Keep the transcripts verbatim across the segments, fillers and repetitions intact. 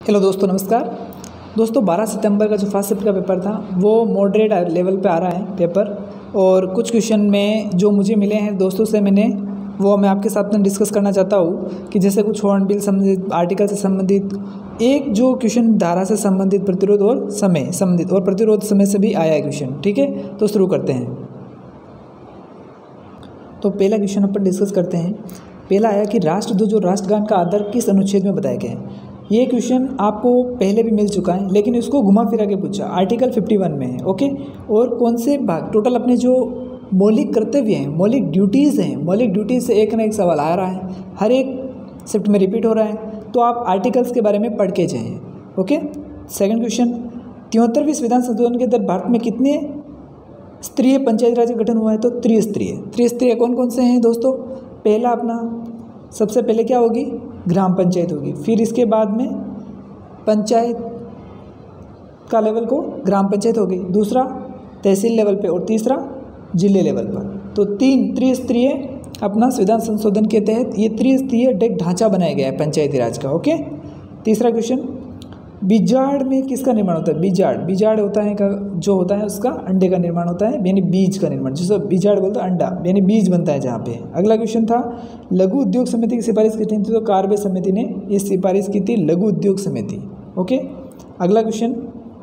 Hello दोस्तों, नमस्कार। दोस्तों बारह सितंबर का जो फर्स्ट शिफ्ट का पेपर था वो मॉडरेट लेवल पे आ रहा है पेपर, और कुछ क्वेश्चन में जो मुझे मिले हैं दोस्तों से मैंने वो मैं आपके साथ में डिस्कस करना चाहता हूँ कि जैसे कुछ हॉर्न बिल संबंधित, आर्टिकल से संबंधित, एक जो क्वेश्चन धारा से संबंधित, प्रतिरोध और समय संबंधित और प्रतिरोध समय से भी आया है क्वेश्चन। ठीक है, तो शुरू करते हैं। तो पहला क्वेश्चन अपन डिस्कस करते हैं। पहला आया कि राष्ट्रध्वज और राष्ट्रगान का आदर किस अनुच्छेद में बताया गया है। ये क्वेश्चन आपको पहले भी मिल चुका है, लेकिन इसको घुमा फिरा के पूछा। आर्टिकल इक्यावन में है, ओके। और कौन से भाग, टोटल अपने जो मौलिक कर्तव्य हैं, मौलिक ड्यूटीज़ हैं, मौलिक ड्यूटीज़ से एक ना एक सवाल आ रहा है, हर एक शिफ्ट में रिपीट हो रहा है, तो आप आर्टिकल्स के बारे में पढ़ के जाएँ, ओके। सेकंड क्वेश्चन, तिहत्तरवीं संविधान संशोधन के अंदर भारत में कितने स्तरीय पंचायत राज का गठन हुआ है? तो त्रिस्तरीय। त्रिस्तरीय कौन कौन से हैं दोस्तों? पहला अपना सबसे पहले क्या होगी? ग्राम पंचायत होगी। फिर इसके बाद में पंचायत का लेवल को ग्राम पंचायत होगी, दूसरा तहसील लेवल पे, और तीसरा जिले लेवल पर। तो तीन त्रिस्तरीय अपना संविधान संशोधन के तहत ये त्रिस्तरीय ढांचा बनाया गया है पंचायती राज का, ओके। तीसरा क्वेश्चन, बीजाड़ में किसका निर्माण होता है? बीजाड़ बीजाड़ होता है का जो होता है उसका अंडे का निर्माण होता है, यानी बीज का निर्माण, जिसको बीजाड़ बोलते हैं, अंडा यानी बीज बनता है जहाँ पे। अगला क्वेश्चन था, लघु उद्योग समिति की सिफारिश की थी, तो कार्बे समिति ने ये सिफारिश की थी, लघु उद्योग समिति, ओके। अगला क्वेश्चन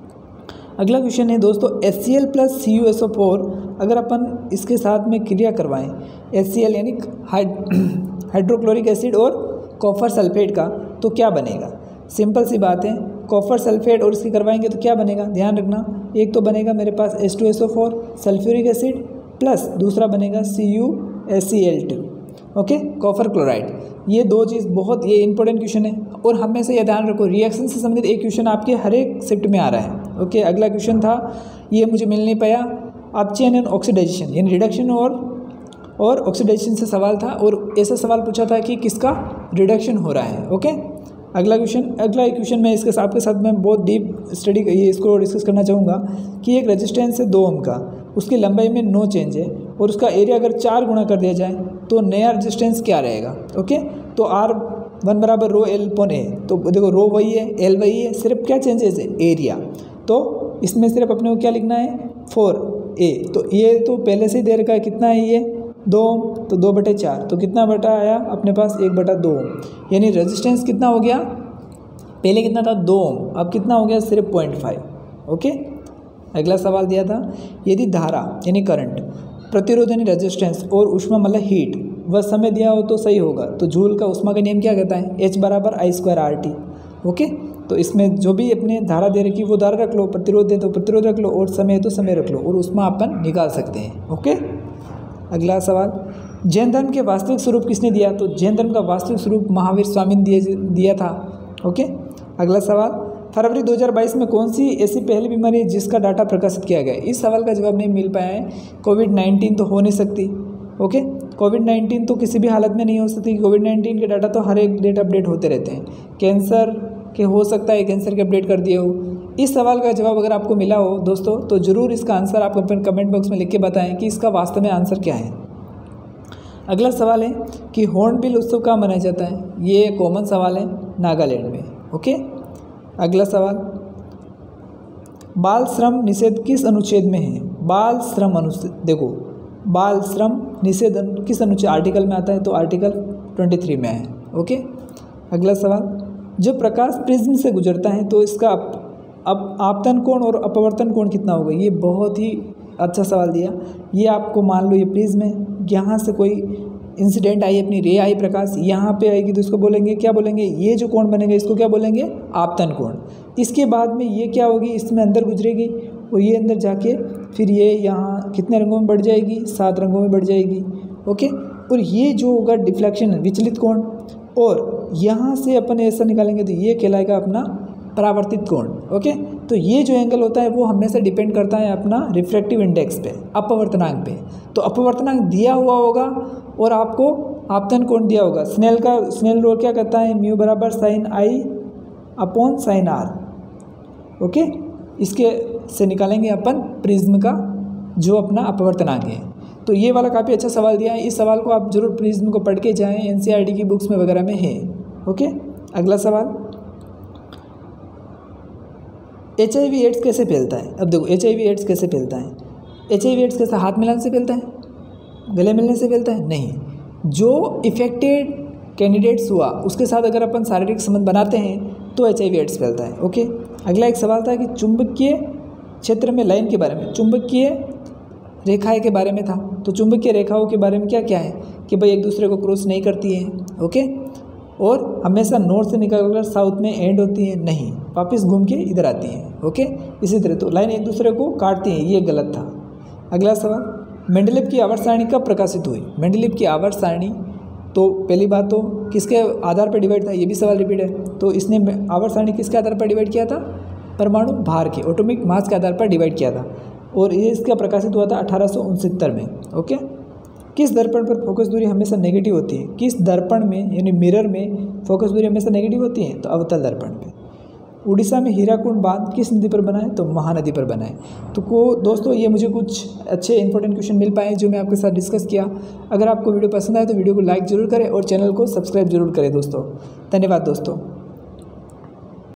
अगला क्वेश्चन है दोस्तों, H C L plus C U S O four अगर अपन इसके साथ में क्रिया करवाएं, एच सी एल यानी हाइड्रोक्लोरिक एसिड और कॉपर सल्फेट का, तो क्या बनेगा? सिंपल सी बात है, कॉपर सल्फेट और इसकी करवाएंगे तो क्या बनेगा? ध्यान रखना, एक तो बनेगा मेरे पास H two S O four sulphuric acid, plus दूसरा बनेगा C U S C L two, okay, copper chloride. ये दो चीज़ बहुत ये इंपॉर्टेंट क्वेश्चन है, और हमेशा ये ध्यान रखो, रिएक्शन से संबंधित एक क्वेश्चन आपके हर एक शिफ्ट में आ रहा है, ओके। अगला क्वेश्चन था, ये मुझे मिल नहीं पाया, अपचयन एंड ऑक्सीडाइजेशन यानी रिडक्शन और और ऑक्सीडाइजेशन से सवाल था, और ऐसा सवाल पूछा था कि किसका रिडक्शन हो रहा है, ओके। अगला क्वेश्चन अगला क्वेश्चन मैं इसके आपके साथ में बहुत डीप स्टडी ये इसको डिस्कस करना चाहूँगा कि एक रेजिस्टेंस है दो ओम का, उसकी लंबाई में नो चेंज है, और उसका एरिया अगर चार गुना कर दिया जाए तो नया रेजिस्टेंस क्या रहेगा, ओके। तो आर वन बराबर रो एल पॉन ए, तो देखो रो वही है, एल वही है, सिर्फ क्या चेंजेस है? एरिया। तो इसमें सिर्फ अपने को क्या लिखना है? Four A. तो ये तो पहले से ही दे रखा है, कितना है ये? दो ओम, तो दो बटे चार, तो कितना बटा आया अपने पास? एक बटा दो ओम, यानी रेजिस्टेंस कितना हो गया? पहले कितना था? दो ओम, अब कितना हो गया? सिर्फ पॉइंट फाइव, ओके। अगला सवाल दिया था, यदि धारा यानी करंट, प्रतिरोध यानी रेजिस्टेंस, और ऊष्मा मतलब हीट वह समय दिया हो तो सही होगा। तो जूल का ऊष्मा का नियम क्या कहता है? एच बराबर I square R T, okay. तो इसमें जो भी अपने धारा दे रखी वो धारा रख लो, प्रतिरोध दे तो प्रतिरोध रख लो, और समय तो समय रख लो, और ऊष्मा अपन निकाल सकते हैं, ओके। अगला सवाल, जैन धर्म के वास्तविक स्वरूप किसने दिया? तो जैन धर्म का वास्तविक स्वरूप महावीर स्वामी ने दिया दिया था, ओके। अगला सवाल, फरवरी दो हज़ार बाईस में कौन सी ऐसी पहली बीमारी है जिसका डाटा प्रकाशित किया गया? इस सवाल का जवाब नहीं मिल पाया है। कोविड नाइन्टीन तो हो नहीं सकती, ओके। कोविड नाइन्टीन तो किसी भी हालत में नहीं हो सकती। कोविड नाइन्टीन के डाटा तो हर एक डेट अपडेट होते रहते हैं। कैंसर के हो सकता है कैंसर के अपडेट कर दिए हो। इस सवाल का जवाब अगर आपको मिला हो दोस्तों, तो ज़रूर इसका आंसर आप अपने कमेंट बॉक्स में लिख के बताएं कि इसका वास्तव में आंसर क्या है। अगला सवाल है कि हॉर्नबिल उत्सव कहाँ मनाया जाता है? ये कॉमन सवाल है, नागालैंड में, ओके। अगला सवाल, बाल श्रम निषेध किस अनुच्छेद में है? बाल श्रम अनुच्छेद, देखो बाल श्रम निषेध किस अनुच्छेद आर्टिकल में आता है? तो आर्टिकल तेईस में है, ओके। अगला सवाल, जब प्रकाश प्रिज्म से गुजरता है तो इसका अब आपतन कोण और अपवर्तन कोण कितना होगा? ये बहुत ही अच्छा सवाल दिया। ये आपको मान लो ये प्रिज्म है, यहाँ से कोई इंसिडेंट आई, अपनी रे आई प्रकाश यहाँ पे आएगी, तो इसको बोलेंगे क्या बोलेंगे? ये जो कोण बनेगा इसको क्या बोलेंगे? आपतन कोण। इसके बाद में ये क्या होगी? इसमें अंदर गुजरेगी, और ये अंदर जाके फिर ये यहाँ कितने रंगों में बढ़ जाएगी? सात रंगों में बढ़ जाएगी, ओके। और ये जो होगा डिफ्लेक्शन है, विचलित कोण, और यहाँ से अपन ऐसा निकालेंगे तो ये कहलाएगा अपना परावर्तित कोण, ओके। तो ये जो एंगल होता है वो हमेशा डिपेंड करता है अपना रिफ्रैक्टिव इंडेक्स पे, अपवर्तनांक पे। तो अपवर्तनांक दिया हुआ होगा और आपको आपतन कोण दिया होगा। स्नेल का स्नेल लॉ क्या कहता है? म्यू बराबर sine i upon sine r, okay. इसके से निकालेंगे अपन प्रिज्म का जो अपना अपवर्तनांक है। तो ये वाला काफ़ी अच्छा सवाल दिया है। इस सवाल को आप जरूर प्रिज्म को पढ़ के जाएँ, N C E R T की बुक्स में वगैरह में है, ओके। अगला सवाल, एच आई वी एड्स कैसे फैलता है? अब देखो एच आई वी एड्स कैसे फैलता है। एच आई वी एड्स कैसे हाथ मिलाने से फैलता है, गले मिलने से फैलता है? नहीं। जो इफेक्टेड कैंडिडेट्स हुआ उसके साथ अगर अपन शारीरिक संबंध बनाते हैं तो एच आई वी एड्स फैलता है। ओके, अगला एक सवाल था कि चुंबकीय क्षेत्र में लाइन के बारे में, चुंबकीय रेखाएं के बारे में था। तो चुंबकीय रेखाओं के बारे में क्या क्या है कि भाई एक दूसरे को क्रॉस नहीं करती है। ओके, और हमेशा नॉर्थ से निकलकर साउथ में एंड होती है, नहीं, वापस घूम के इधर आती हैं। ओके, इसी तरह तो लाइन एक दूसरे को काटती हैं, ये गलत था। अगला सवाल, मेंडलीव की आवर्त सारणी कब प्रकाशित हुई? मेंडलीव की आवर्त सारणी तो पहली बात तो किसके आधार पर डिवाइड था, ये भी सवाल रिपीट है। तो इसने आवर्त सारणी किसके आधार पर डिवाइड किया था? परमाणु भार के, एटॉमिक मास के आधार पर डिवाइड किया था, और ये इसका प्रकाशित हुआ था अठारह सौ उनसत्तर में। ओके, किस दर्पण पर फोकस दूरी हमेशा नेगेटिव होती है? किस दर्पण में यानी मिरर में फोकस दूरी हमेशा नेगेटिव होती है? तो अवतल दर्पण पे। उड़ीसा में हीराकुंड बांध किस नदी पर बना है? तो महानदी पर बना है। तो को दोस्तों ये मुझे कुछ अच्छे इंपॉर्टेंट क्वेश्चन मिल पाए जो मैं आपके साथ डिस्कस किया। अगर आपको वीडियो पसंद आए तो वीडियो को लाइक जरूर करें और चैनल को सब्सक्राइब जरूर करें दोस्तों। धन्यवाद दोस्तों।